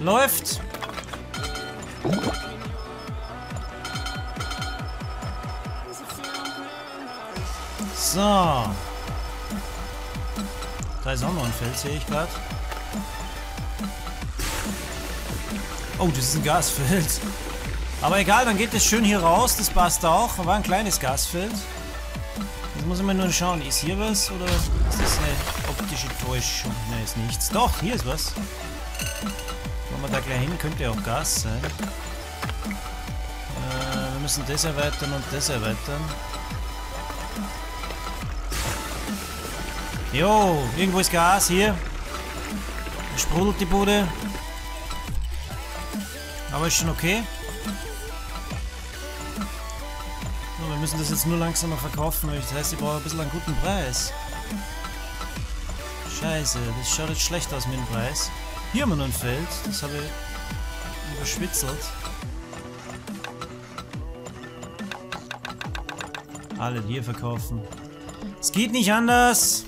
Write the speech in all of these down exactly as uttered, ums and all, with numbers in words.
Läuft. So. Da ist auch noch ein Feld, sehe ich gerade. Oh, das ist ein Gasfeld. Aber egal, dann geht es schön hier raus. Das passt auch. War ein kleines Gasfeld. Jetzt muss ich mal nur schauen. Ist hier was oder ist das eine optische Täuschung? Nein, ist nichts. Doch, hier ist was. Wollen wir da gleich hin? Könnte ja auch Gas sein. Äh, wir müssen das erweitern und das erweitern. Jo, irgendwo ist Gas hier. Sprudelt die Bude. Aber ist schon okay. So, wir müssen das jetzt nur langsamer verkaufen. Das heißt, ich brauche ein bisschen einen guten Preis. Scheiße, das schaut jetzt schlecht aus mit dem Preis. Hier haben wir noch ein Feld. Das habe ich überschwitzelt. Alle hier verkaufen. Es geht nicht anders.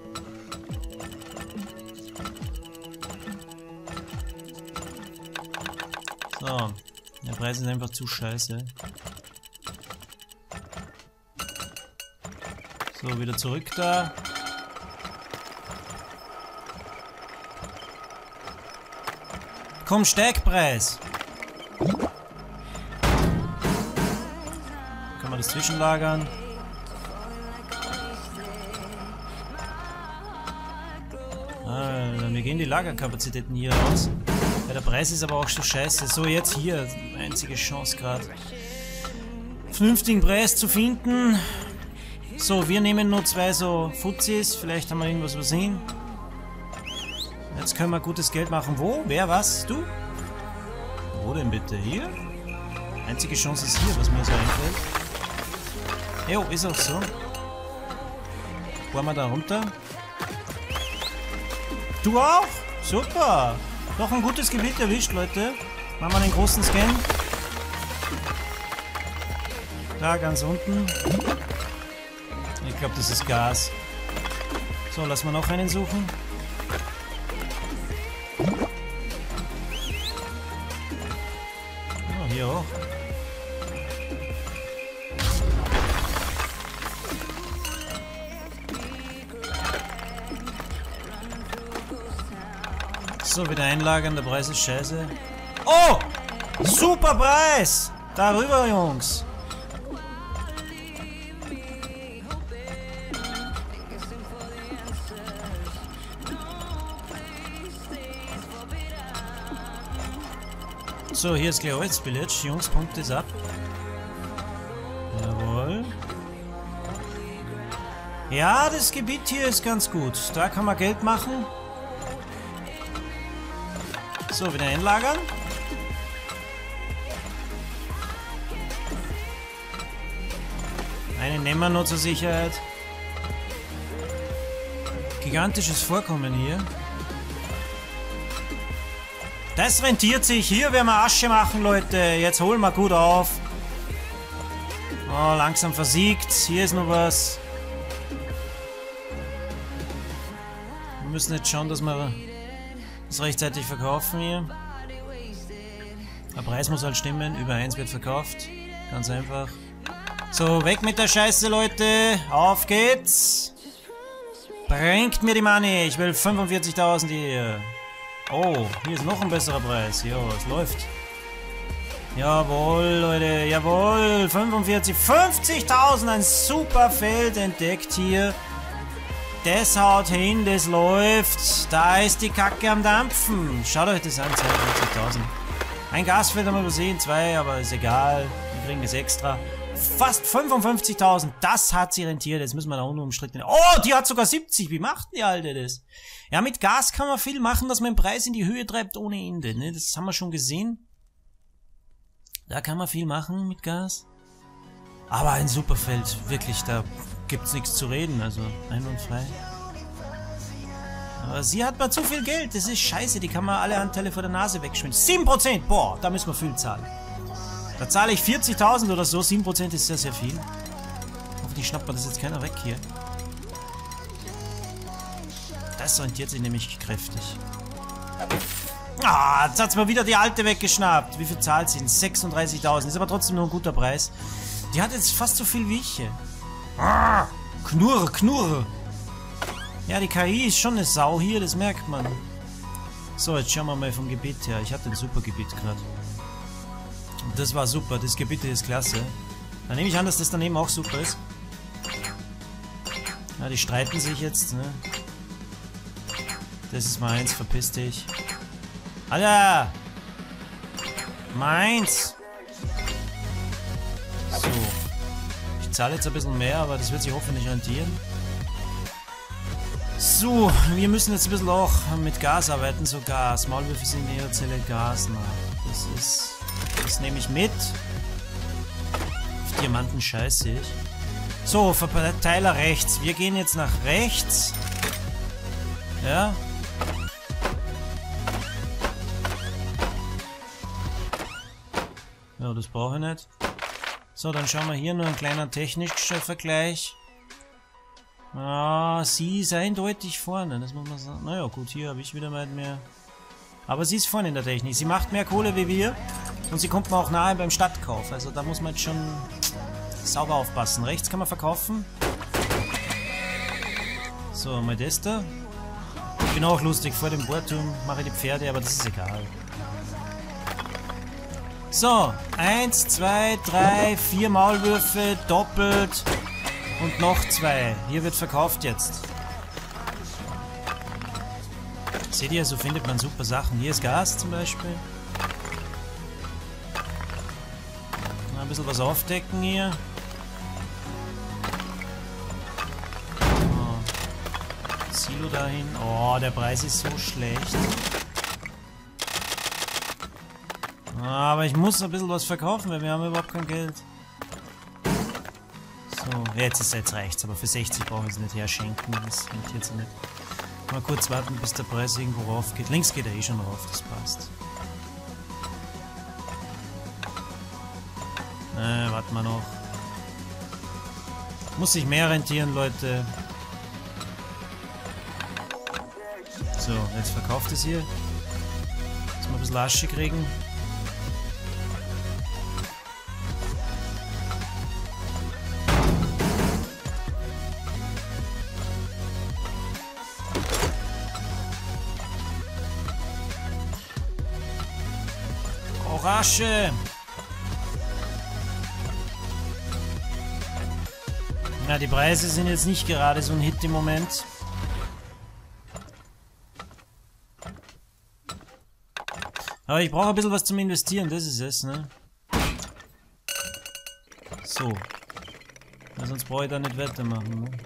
So, der Preis ist einfach zu scheiße. So, wieder zurück da. Komm, Steigpreis! Kann man das zwischenlagern? Ah, mir gehen die Lagerkapazitäten hier aus. Ja, der Preis ist aber auch so scheiße. So, jetzt hier. Einzige Chance gerade. Vernünftigen Preis zu finden. So, wir nehmen nur zwei so Fuzis. Vielleicht haben wir irgendwas übersehen. Jetzt können wir gutes Geld machen. Wo? Wer? Was? Du? Wo denn bitte? Hier? Einzige Chance ist hier, was mir so einfällt. Jo, ist auch so. Wollen wir da runter? Du auch? Super! Noch ein gutes Gebiet erwischt, Leute. Machen wir den großen Scan. Da, ganz unten. Ich glaube, das ist Gas. So, lassen wir noch einen suchen. Oh, hier auch. So, wieder einlagern, der Preis ist scheiße. Oh! Super Preis! Darüber, Jungs! So, hier ist gleich Holz Village. Jungs, Punkt ist ab. Jawohl. Ja, das Gebiet hier ist ganz gut. Da kann man Geld machen. So, wieder einlagern. Einen nehmen wir nur zur Sicherheit. Gigantisches Vorkommen hier. Das rentiert sich. Hier werden wir Asche machen, Leute. Jetzt holen wir gut auf. Oh, langsam versiegt. Hier ist noch was. Wir müssen jetzt schauen, dass wir das rechtzeitig verkaufen hier. Der Preis muss halt stimmen. Über eins wird verkauft. Ganz einfach. So, weg mit der Scheiße, Leute. Auf geht's. Bringt mir die Money. Ich will fünfundvierzigtausend hier. Oh, hier ist noch ein besserer Preis. Ja, es läuft. Jawohl, Leute. Jawohl. fünfundvierzig. fünfzigtausend. Ein super Feld entdeckt hier. Das haut hin, das läuft. Da ist die Kacke am Dampfen. Schaut euch das an, zweiundvierzigtausend. Ein Gasfeld haben wir übersehen, zwei, aber ist egal. Wir kriegen das extra. Fast fünfundfünfzigtausend. Das hat sie rentiert. Jetzt müssen wir da unten umstritten. Oh, die hat sogar siebzig. Wie macht die Alte das? Ja, mit Gas kann man viel machen, dass man den Preis in die Höhe treibt ohne Ende. Ne? Das haben wir schon gesehen. Da kann man viel machen mit Gas. Aber ein super Feld. Wirklich, da gibt's nichts zu reden. Also einwandfrei. Aber sie hat mal zu viel Geld. Das ist scheiße. Die kann man alle Anteile vor der Nase wegschwimmen. sieben Prozent. Boah, da müssen wir viel zahlen. Da zahle ich vierzigtausend oder so. sieben Prozent ist sehr, sehr viel. Hoffentlich schnappt man das jetzt keiner weg hier. Das rentiert sich nämlich kräftig. Ah, jetzt hat's mal wieder die alte weggeschnappt. Wie viel zahlt sie? sechsunddreißigtausend. Ist aber trotzdem nur ein guter Preis. Die hat jetzt fast so viel wie ich. Ah, knurr, knurr. Ja, die K I ist schon eine Sau hier, das merkt man. So, jetzt schauen wir mal vom Gebiet her. Ich hatte ein super Gebiet gerade. Das war super, das Gebiet ist klasse. Dann nehme ich an, dass das daneben auch super ist. Ja, die streiten sich jetzt, ne? Das ist meins, verpiss dich. Alter! Meins! So. Ich zahle jetzt ein bisschen mehr, aber das wird sich hoffentlich rentieren. So, wir müssen jetzt ein bisschen auch mit Gas arbeiten, so Gas. Maulwürfe sind Neozelle Gas. Na, das ist... Das nehme ich mit. Auf Diamanten scheiße ich. So, Verteiler rechts. Wir gehen jetzt nach rechts. Ja. Ja, das brauche ich nicht. So, dann schauen wir hier nur ein kleiner technischer Vergleich. Ah, sie ist eindeutig vorne, das muss man sagen. Naja, gut, hier habe ich wieder mal mehr. Aber sie ist vorne in der Technik. Sie macht mehr Kohle wie wir. Und sie kommt mir auch nahe beim Stadtkauf. Also da muss man jetzt schon sauber aufpassen. Rechts kann man verkaufen. So, mal das da. Ich bin auch lustig, vor dem Bohrturm mache ich die Pferde, aber das ist egal. So, eins, zwei, drei, vier Maulwürfe, doppelt und noch zwei. Hier wird verkauft jetzt. Seht ihr, so findet man super Sachen. Hier ist Gas zum Beispiel. Ein bisschen was aufdecken hier. Oh. Silo dahin. Oh, der Preis ist so schlecht. Aber ich muss ein bisschen was verkaufen, weil wir haben überhaupt kein Geld. So, jetzt ist jetzt reicht's, aber für sechzig brauchen wir es nicht herschenken. Das rentiert sich nicht. Mal kurz warten, bis der Preis irgendwo rauf geht. Links geht er eh schon rauf, das passt. Äh, warten wir noch. Muss sich mehr rentieren, Leute. So, jetzt verkauft es hier. Jetzt mal ein bisschen Asche kriegen. Asche! Ja, die Preise sind jetzt nicht gerade so ein Hit im Moment. Aber ich brauche ein bisschen was zum Investieren, das ist es, ne? So. Ja, sonst brauche ich da nicht weitermachen, ne?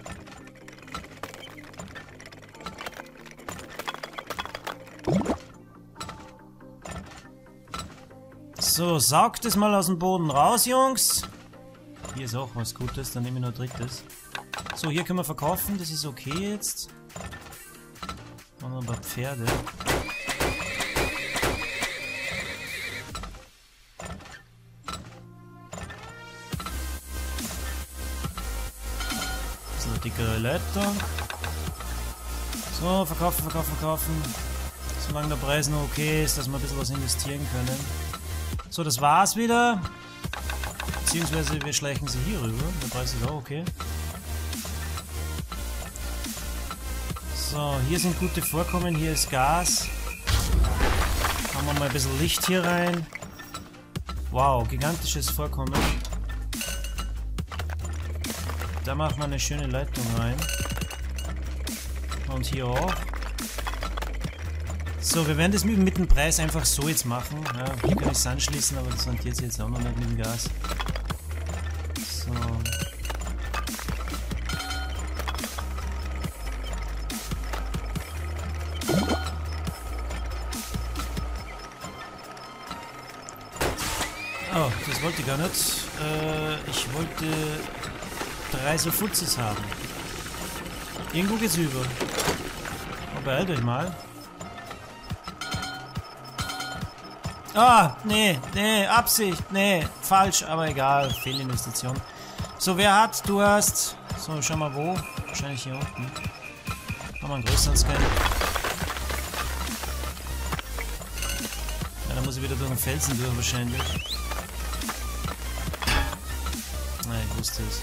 So, saugt es mal aus dem Boden raus, Jungs. Hier ist auch was Gutes, dann nehme ich noch drittes. So, hier können wir verkaufen, das ist okay jetzt. Machen wir ein paar Pferde. Das ist eine dickere Leitung. So, verkaufen, verkaufen, verkaufen. Solange der Preis noch okay ist, dass wir ein bisschen was investieren können. So, das war's wieder. Beziehungsweise wir schleichen sie hier rüber. Der Preis ist auch okay. So, hier sind gute Vorkommen. Hier ist Gas. Machen wir mal ein bisschen Licht hier rein. Wow, gigantisches Vorkommen. Da machen wir eine schöne Leitung rein. Und hier auch. So, wir werden das mit dem Preis einfach so jetzt machen. Ja, hier kann ich es anschließen, aber das rentiert sich jetzt auch noch nicht mit dem Gas. So. Oh, das wollte ich gar nicht. Äh, ich wollte drei so Futzes haben. Irgendwo geht's über. Oh, beeilt euch mal. Ah, nee, nee, Absicht, nee, falsch, aber egal, Fehlinvestition. So, wer hat, du hast, so, schau mal wo, wahrscheinlich hier unten. Machen wir einen größeren Scan. Da muss ich wieder durch den Felsen durch wahrscheinlich. Nein, ich wusste es.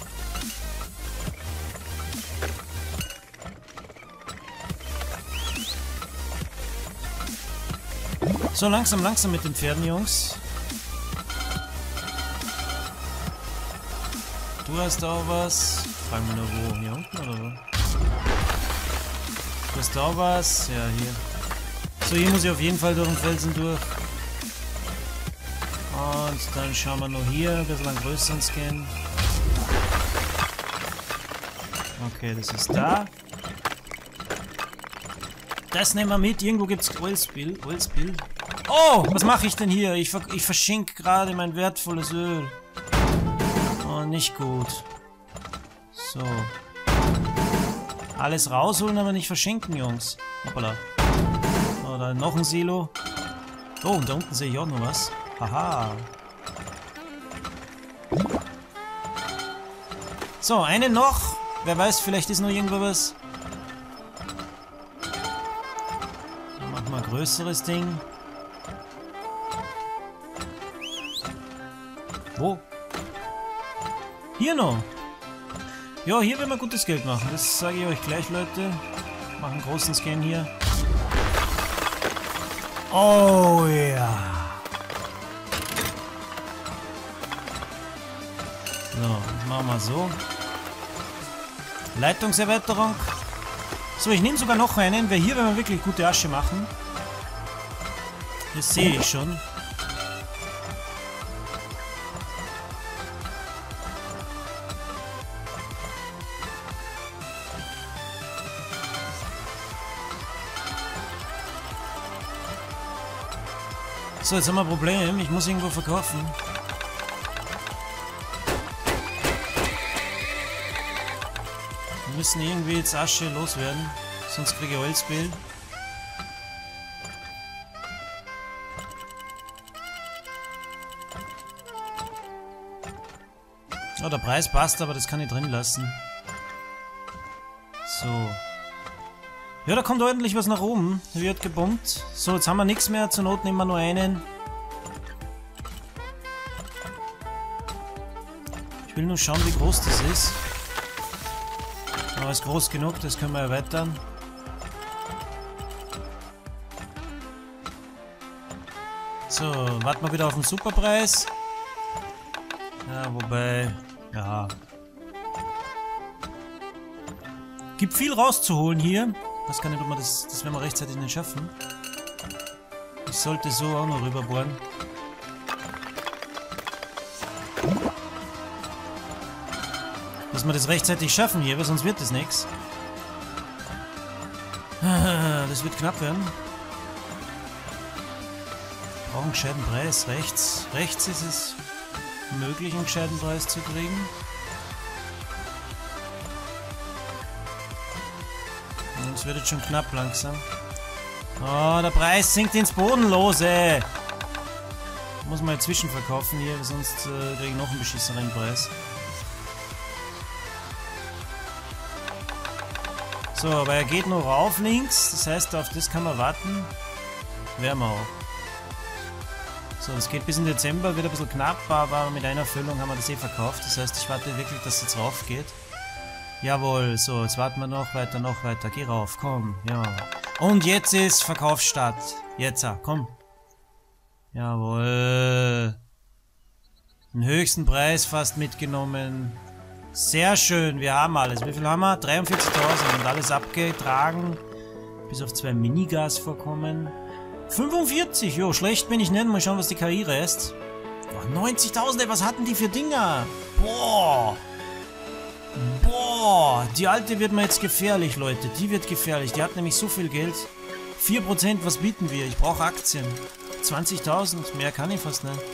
So, langsam, langsam mit den Pferden, Jungs. Du hast auch was. Fragen wir nur wo? Hier unten oder wo? Du hast auch was. Ja, hier. So, hier muss ich auf jeden Fall durch den Felsen durch. Und dann schauen wir nur hier, ein bisschen einen größeren Scan. Okay, das ist da. Das nehmen wir mit. Irgendwo gibt es Oilspill. Oilspill. Oh, was mache ich denn hier? Ich, ver ich verschenke gerade mein wertvolles Öl. Oh, nicht gut. So. Alles rausholen, aber nicht verschenken, Jungs. Hoppala. Oh, da noch ein Silo. Oh, und da unten sehe ich auch noch was. Haha. So, eine noch. Wer weiß, vielleicht ist noch irgendwo was. Dann machen wir ein größeres Ding. Wo? Hier noch. Ja, hier werden wir gutes Geld machen. Das sage ich euch gleich, Leute. Machen einen großen Scan hier. Oh ja. So, das machen wir so. Leitungserweiterung. So, ich nehme sogar noch einen, weil hier werden wir wirklich gute Asche machen. Das sehe ich schon. So, jetzt haben wir ein Problem. Ich muss irgendwo verkaufen. Wir müssen irgendwie jetzt Asche loswerden. Sonst kriege ich Holzbild. Oh, der Preis passt, aber das kann ich drin lassen. So. Ja, da kommt ordentlich was nach oben. Wird gebombt. So, jetzt haben wir nichts mehr. Zur Not nehmen wir nur einen. Ich will nur schauen, wie groß das ist. Aber ist groß genug, das können wir erweitern. So, warten wir wieder auf den Superpreis. Ja, wobei... Ja. Gibt viel rauszuholen hier. Ich weiß gar nicht, ob wir das, das werden wir rechtzeitig nicht schaffen. Ich sollte so auch noch rüberbohren. Dass wir das rechtzeitig schaffen hier, weil sonst wird das nichts. Das wird knapp werden. Brauchen einen gescheiten Preis. Rechts. Rechts ist es möglich, einen gescheiten Preis zu kriegen. Es wird jetzt schon knapp langsam. Oh, der Preis sinkt ins Bodenlose. Muss man jetzt zwischenverkaufen hier, sonst äh, kriege ich noch einen beschissenen Preis. So, aber er geht noch rauf links. Das heißt, auf das kann man warten. Werden wir auch. So, das geht bis in Dezember, wird ein bisschen knapp, aber mit einer Füllung haben wir das eh verkauft. Das heißt, ich warte wirklich, dass es jetzt rauf geht. Jawohl, so, jetzt warten wir noch weiter, noch weiter. Geh rauf, komm, ja. Und jetzt ist Verkaufsstart. Jetzt, komm. Jawohl. Den höchsten Preis fast mitgenommen. Sehr schön, wir haben alles. Wie viel haben wir? dreiundvierzigtausend und alles abgetragen. Bis auf zwei Minigas-Vorkommen. fünfundvierzig, jo, schlecht bin ich nicht. Mal schauen, was die K I reißt. Oh, neunzigtausend, was hatten die für Dinger? Boah. Boah, die alte wird mir jetzt gefährlich, Leute. Die wird gefährlich. Die hat nämlich so viel Geld. vier Prozent, was bieten wir? Ich brauche Aktien. zwanzigtausend, mehr kann ich fast nicht.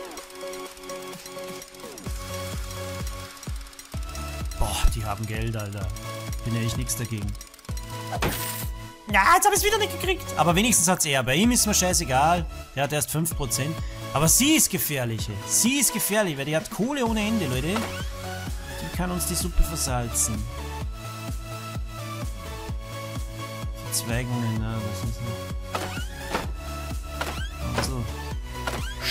Boah, die haben Geld, Alter. Bin ja echt nichts dagegen. Ja, jetzt habe ich es wieder nicht gekriegt. Aber wenigstens hat es er. Bei ihm ist mir scheißegal. Der hat erst fünf Prozent. Aber sie ist gefährlich. Sie ist gefährlich, weil die hat Kohle ohne Ende, Leute. Die kann uns die Suppe versalzen. Verzweigungen, ja, das ist nicht. Also,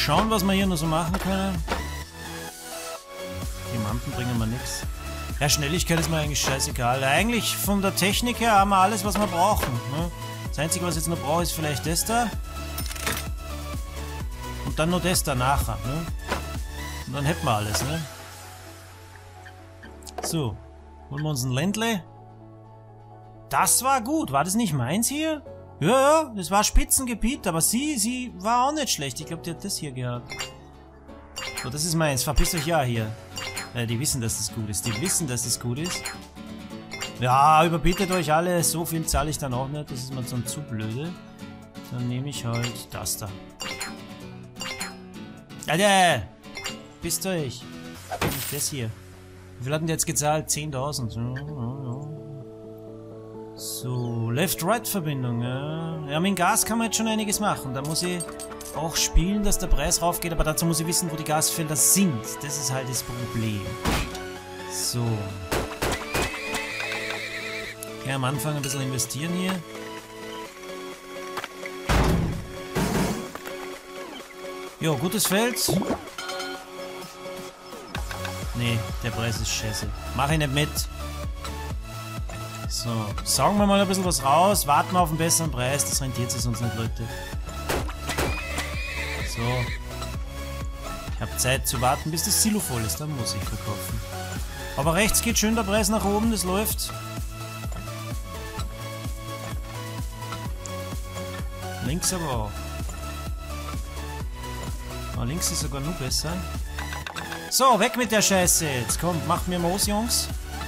schauen, was wir hier noch so machen können. Diamanten bringen mir nichts. Ja, Schnelligkeit ist mir eigentlich scheißegal. Eigentlich von der Technik her haben wir alles, was wir brauchen. Ne? Das Einzige, was ich jetzt noch brauche, ist vielleicht das da. Und dann noch das da nachher. Ne? Und dann hätten wir alles. Ne? So, holen wir uns ein Ländle. Das war gut. War das nicht meins hier? Ja, ja, das war Spitzengebiet, aber sie, sie war auch nicht schlecht. Ich glaube, die hat das hier gehabt. So, das ist meins. Verpisst euch ja hier. Ja, die wissen, dass das gut ist. Die wissen, dass das gut ist. Ja, überbietet euch alle. So viel zahle ich dann auch nicht. Das ist mir dann zu blöde. Dann nehme ich halt das da. Alter! Pisst euch. Nicht das hier. Wie viel hatten die jetzt gezahlt? zehntausend. Ja, ja, ja. So, Left-Right-Verbindung. Ja. ja, mit dem Gas kann man jetzt schon einiges machen. Da muss ich auch spielen, dass der Preis raufgeht, aber dazu muss ich wissen, wo die Gasfelder sind. Das ist halt das Problem. So. Ja, am Anfang ein bisschen investieren hier. Jo, gutes Feld. Nee, der Preis ist scheiße. Mach ich nicht mit. So, saugen wir mal ein bisschen was raus, warten wir auf einen besseren Preis, das rentiert sich sonst nicht, Leute. So. Ich habe Zeit zu warten, bis das Silo voll ist, dann muss ich verkaufen. Aber rechts geht schön der Preis nach oben, das läuft. Links aber auch. Oh, links ist sogar noch besser. So, weg mit der Scheiße jetzt. Kommt, macht mir Moos, Jungs.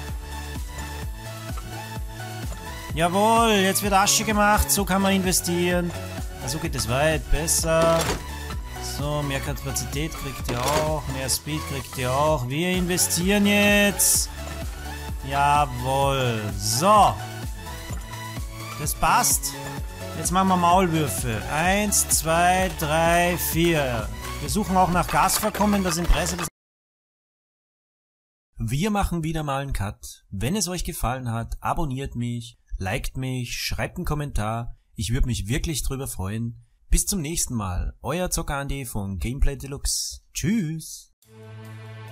Jawohl, jetzt wird Asche gemacht. So kann man investieren. So geht es weit. Besser. So, mehr Kapazität kriegt ihr auch. Mehr Speed kriegt ihr auch. Wir investieren jetzt. Jawohl. So. Das passt. Jetzt machen wir Maulwürfe. Eins, zwei, drei, vier. Wir suchen auch nach Gasvorkommen, das Interesse des... Wir machen wieder mal einen Cut. Wenn es euch gefallen hat, abonniert mich, liked mich, schreibt einen Kommentar. Ich würde mich wirklich drüber freuen. Bis zum nächsten Mal. Euer Zocker Andi von Gameplay Deluxe. Tschüss.